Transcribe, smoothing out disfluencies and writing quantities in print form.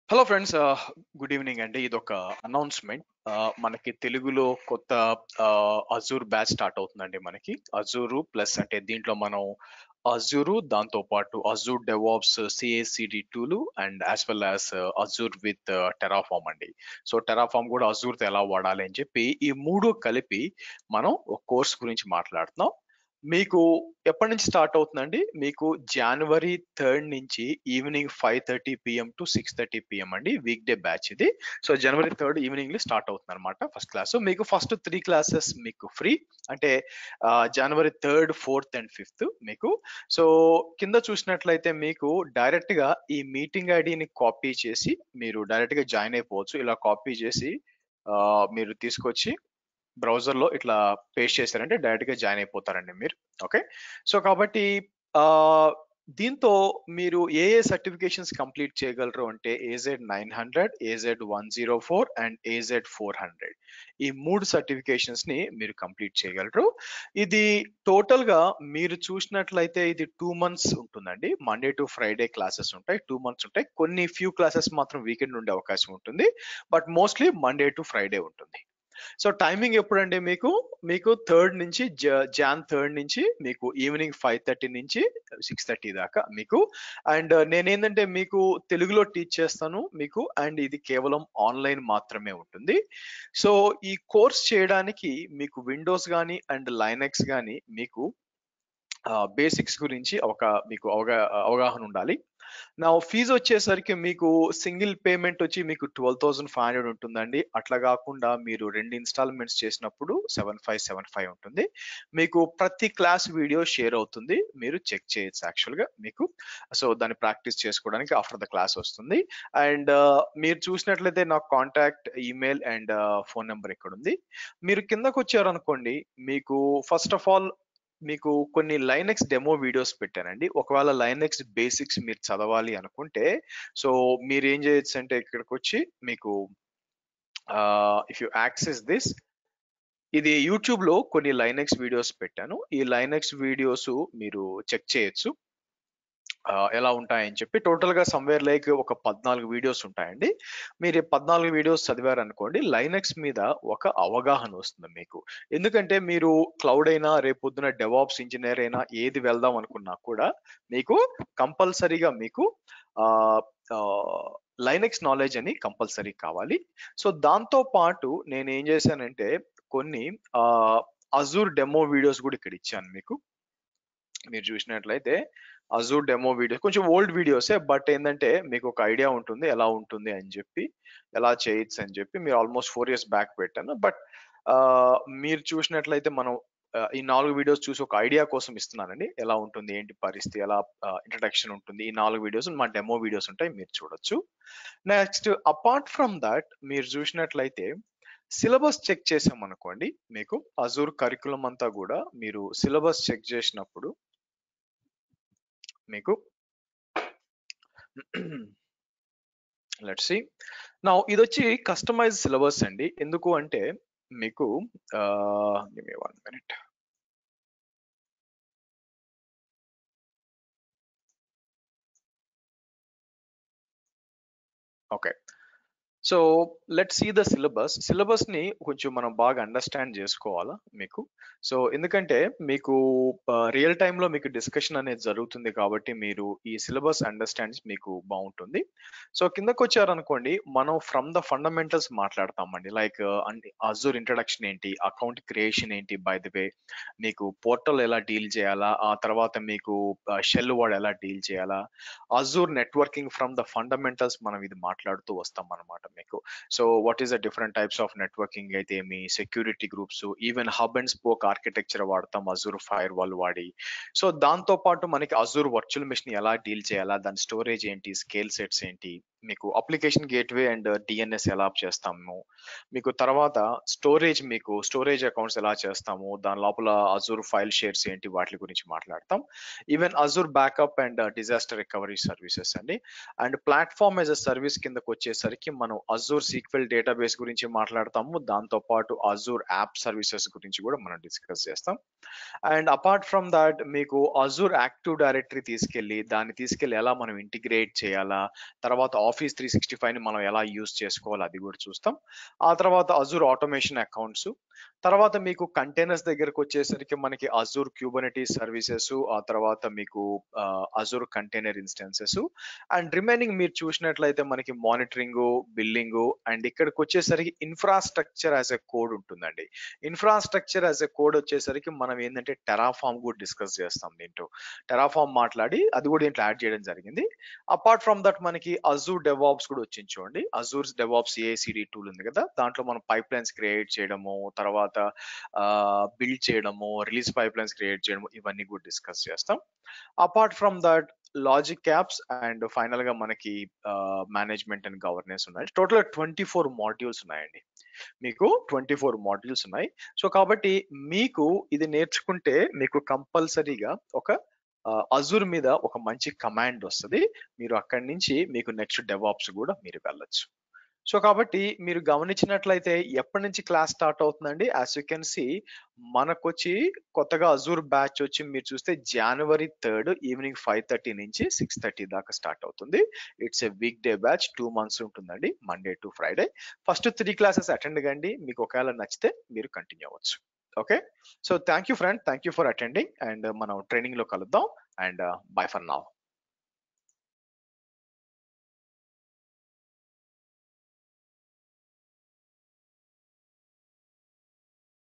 Hello friends, good evening అండి. ఇదొక announcement. మనకి తెలుగులో కొత్త అజూర్ బ్యాచ్ స్టార్ట్ అవుతుందండి మనకి. అజూరు ప్లస్ అంటే దీంట్లో మనం అజూరు దాంతో పాటు అజూర్ డెవాప్స్, సీఏసీడీ టూలు and as well as Azure with Terraform అండి. సో టెరాఫార్మ్ కూడా అజూర్‌తో ఎలా వాడాలి అని చెప్పి ఈ 3 కలిపి మనం ఒక కోర్స్ గురించి మాట్లాడుతున్నాం. మీకు ఎప్పటి నుంచి స్టార్ట్ అవుతుందండి? మీకు జనవరి 3 నుంచి ఈవినింగ్ 5:30 పీఎం టు 6:30 పీఎం అండి. వీక్ డే బ్యాచ్ ఇది. సో జనవరి 3 ఈవినింగ్‌లో స్టార్ట్ అవుతుందన్నమాట ఫస్ట్ క్లాస్. మీకు ఫస్ట్ 3 క్లాసెస్ మీకు ఫ్రీ. అంటే జనవరి 3, 4 అండ్ 5 మీకు. సో కింద చూసినట్లయితే మీకు డైరెక్ట్‌గా ఈ మీటింగ్ ఐడీని కాపీ చేసి మీరు డైరెక్ట్‌గా జాయిన్ అయిపోవచ్చు. ఇలా కాపీ చేసి మీరు తీసుకొచ్చి బ్రౌజర్‌లో ఇట్లా పేస్ట్ చేశారంటే డైరెక్ట్‌గా జాయిన్ అయిపోతారండి మీరు. ఓకే. సో కాబట్టి ఆహ్, దీంతో మీరు ఏ సర్టిఫికేషన్స్ కంప్లీట్ చేయగలరు అంటే ఏజెడ్ 900, ఏజెడ్ 104 అండ్ ఏజెడ్ 400. ఈ 3 సర్టిఫికేషన్స్‌ని మీరు కంప్లీట్ చేయగలరు. ఇది టోటల్‌గా మీరు చూసినట్లయితే ఇది 2 మంత్స్ ఉంటుందండి. మండే టు ఫ్రైడే క్లాసెస్ ఉంటాయి. 2 మంత్స్ ఉంటాయి. కొన్ని ఫ్యూ క్లాసెస్ మాత్రం వీకెండ్ ఉండే అవకాశం ఉంటుంది. But mostly Monday to Friday ఉంటుంది. సో టైమింగ్ ఎప్పుడండి మీకు? మీకు 3 నుంచి జాన్ 3 నుంచి మీకు ఈవినింగ్ 5:30 నుంచి 6:30 దాకా మీకు. అండ్ నేనేందంటే మీకు తెలుగులో టీచ్ చేస్తాను మీకు. అండ్ ఇది కేవలం ఆన్‌లైన్ మాత్రమే ఉంటుంది. సో ఈ కోర్స్ చేయడానికి మీకు విండోస్ గాని అండ్ లైనక్స్ గాని మీకు బేసిక్స్ గురించి మీకు అవగాహన ఉండాలి. నా ఫీజ్ వచ్చేసరికి మీకు సింగిల్ పేమెంట్ వచ్చి మీకు 12,500 ఉంటుందండి. అట్లా గాకుండా మీరు 2 ఇన్‌స్టాల్‌మెంట్స్ చేసినప్పుడు 7575 ఉంటుంది. మీకు ప్రతి క్లాస్ వీడియో షేర్ అవుతుంది. మీరు చెక్ చేయొచ్చు యాక్చువల్‌గా మీకు. సో, దాన్ని ప్రాక్టీస్ చేసుకోవడానికి ఆఫ్టర్ ద క్లాస్ వస్తుంది. అండ్ మీరు చూసినట్లయితే నా contact, email and phone number ఇక్కడుంది. మీరు కిందకొచ్చారనుకోండి, మీకు ఫస్ట్ ఆఫ్ ఆల్ మీకు కొన్ని లైనక్స్ డెమో వీడియోస్ పెట్టానండి. ఒకవేళ లైనక్స్ బేసిక్స్ మీరు చదవాలి అనుకుంటే, సో మీరేం చేయొచ్చంటే ఇక్కడికొచ్చి మీకు ఇఫ్ యూ యాక్సెస్ దిస్, ఇది యూట్యూబ్‌లో కొన్ని లైనక్స్ వీడియోస్ పెట్టాను. ఈ లైనక్స్ వీడియోస్ మీరు చెక్ చేయొచ్చు. ఎలా ఉంటాయని చెప్పి టోటల్‌గా సమ్‌వేర్ లైక్ ఒక 14 వీడియోస్ ఉంటాయండి. మీరు ఈ 14 వీడియోస్ చదివారనుకోండి, లైనక్స్ మీద ఒక అవగాహన వస్తుంది మీకు. ఎందుకంటే మీరు క్లౌడ్ అయినా, రేపొద్దున డెవాప్స్ ఇంజినీర్ అయినా ఏది వెళ్దాం అనుకున్నా కూడా మీకు కంపల్సరీగా మీకు ఆహ్, ఆహ్, లైనక్స్ నాలెడ్జ్ అని కంపల్సరీ కావాలి. సో దాంతో పాటు నేనేం చేశానంటే కొన్ని ఆహ్, అజూర్ డెమో వీడియోస్ గూడా ఇక్కడ ఇచ్చాను మీకు. మీరు చూసినట్లయితే అజూర్ డెమో వీడియో కొంచెం ఓల్డ్ వీడియోసే. బట్ ఏందంటే మీకు ఒక ఐడియా ఉంటుంది. ఎలా ఉంటుంది అని చెప్పి, ఎలా చేయొచ్చు అని చెప్పి మీరు ఆల్‌మోస్ట్ 4 ఇయర్స్ బ్యాక్ పెట్టాను. బట్ మీరు చూసినట్లయితే మనం ఈ 4 వీడియోస్ చూసి ఒక ఐడియా కోసం ఇస్తున్నానండి. ఎలా ఉంటుంది? ఏంటి పరిస్థితి? ఎలా ఇంట్రడక్షన్ ఉంటుంది? ఈ 4 వీడియోస్ మా డెమో వీడియోస్ ఉంటాయి. మీరు చూడొచ్చు. నెక్స్ట్ అపార్ట్ ఫ్రమ్ థట్ మీరు చూసినట్లయితే సిలబస్ చెక్ చేసామనుకోండి, మీకు అజూర్ కరిక్యులమ్ అంతా గూడా మీరు సిలబస్ చెక్ చేసినప్పుడు మీకు లెట్స్ సీ. నౌ ఇదొచ్చి కస్టమైజ్డ్ సిలబస్ అండి. ఎందుకు అంటే మీకు give me 1 minute. Okay. So let's see the syllabus. సిలబస్‌ని కొంచెం మనం బాగా అండర్‌స్టాండ్ జేసుకోవాలా మీకు. సో ఎందుకంటే మీకు రియల్ టైమ్‌లో మీకు డిస్కషన్ అనేది జరుగుతుంది కాబట్టి మీరు ఈ సిలబస్ అండర్‌స్టాండ్స్ మీకు బావుంటుంది. సో కిందకొచ్చారనుకోండి, మనం ఫ్రమ్ ద ఫండమెంటల్స్ మాట్లాడతామండి. లైక్ అంటే అజూర్ ఇంట్రడక్షన్ ఏంటి? అకౌంట్ క్రియేషన్ ఏంటి బై ది వే? మీకు పోర్టల్ ఎలా డీల్ చేయాలా? ఆ తర్వాత మీకు షెల్ వర్డ్ ఎలా డీల్ చేయాలా? Azure networking from the fundamentals మనం ఇది మాట్లాడుతూ వస్తామన్నమాట మీకు. So what is the different types of networking అయితే ఏమి, security groups, even hub and spoke architecture వాడతాం అజూర్ ఫైర్ వాల్ వాడి. సో దాంతో పాటు మనకి అజూర్ వర్చువల్ మెషిన్ ఎలా డీల్ చేయాలా, దాని స్టోరేజ్ ఏంటి, స్కేల్ సెట్స్ ఏంటి, మీకు అప్లికేషన్ గేట్వే అండ్ డిఎన్ఎస్ ఎలా చేస్తాము, మీకు తర్వాత మీకు స్టోరేజ్ అకౌంట్స్ ఎలా చేస్తాము, దాని లోపల అజూర్ ఫైల్ షేర్స్ ఏంటి, వాటి గురించి మాట్లాడతాం. Even Azure backup and disaster recovery services అండి. And platform as a service కిందకొచ్చేసరికి మనం అజూర్ సీక్వెల్ డేటాబేస్ గురించి మాట్లాడతాము. దాంతో పాటు అజూర్ యాప్ సర్వీసెస్ గురించి కూడా మనం డిస్కస్ చేస్తాం. అండ్ అపార్ట్ ఫ్రమ్ దాట్ మీకు అజూర్ యాక్టివ్ డైరెక్టరీ తీసుకెళ్ళి, దాన్ని తీసుకెళ్ళి ఎలా మనం ఇంటిగ్రేట్ చేయాలా, తర్వాత ఆఫీస్ 365ని మనం ఎలా యూజ్ చేసుకోవాలో అది కూడా చూస్తాం. ఆ తర్వాత అజూర్ ఆటోమేషన్ అకౌంట్స్, తర్వాత మీకు కంటైనర్స్ దగ్గరకు వచ్చేసరికి మనకి అజూర్ క్యూబర్నెటీస్ సర్వీసెస్, ఆ తర్వాత మీకు Azure container instances, and remaining మీరు చూసినట్లయితే మనకి మానిటరింగ్, బిల్లింగ్, అండ్ ఇక్కడికి వచ్చేసరికి ఇన్ఫ్రాస్ట్రక్చర్ యాజ్ ఎ కోడ్ ఉంటుందండి. ఇన్ఫ్రాస్ట్రక్చర్ యాజ్ ఎ కోడ్ వచ్చేసరికి మనం ఏంటంటే టెరాఫామ్ కూడా డిస్కస్ చేస్తాం దీంట్లో. టెరాఫామ్ మాట్లాడి అది కూడా దీంట్లో యాడ్ చేయడం జరిగింది. అపార్ట్ ఫ్రమ్ దట్ మనకి అజూర్ డెవాప్స్ కూడా వచ్చింది చూడండి. అజూర్ డెవాప్స్ ఏఐసిడి టూల్ ఉంది కదా, దాంట్లో మనం పైప్ లైన్స్ క్రియేట్ చేయడము, తర్వాత బిల్డ్ చేయడము, రిలీజ్ పైప్ లైన్స్ క్రియేట్ చేయడము, ఇవన్నీ కూడా డిస్కస్ చేస్తాం. Apart from that logic apps and final గా మనకి మేనేజ్మెంట్ అండ్ గవర్నెన్స్ ఉన్నాయి. టోటల్ 24 మాడ్యూల్స్ ఉన్నాయండి. మీకు 24 మాడ్యూల్స్ ఉన్నాయి. సో కాబట్టి మీకు ఇది నేర్చుకుంటే మీకు కంపల్సరీగా ఒక అజూర్ మీద ఒక మంచి కమాండ్ వస్తది. మీరు అక్కడి నుంచి మీకు నెక్స్ట్ డెవాప్స్ కూడా మీరు వెళ్ళొచ్చు. సో కాబట్టి మీరు గమనించినట్లయితే ఎప్పటి నుంచి క్లాస్ స్టార్ట్ అవుతుందండి? యాస్ యూ కెన్ సీ మనకొచ్చి కొత్తగా అజూర్ బ్యాచ్ వచ్చి మీరు చూస్తే జనవరి 3 ఈవినింగ్ 5:30 నుంచి 6:30 దాకా స్టార్ట్ అవుతుంది. It's a week day batch, 2 months ఉంటుందండి, Monday to Friday. First 3 classes attend కండి. మీకు ఒకవేళ నచ్చితే మీరు కంటిన్యూ అవ్వచ్చు. Okay. So thank you friend, thank you for attending, and మనం ట్రైనింగ్ లో కలుద్దాం, అండ్ బై ఫర్ నౌ.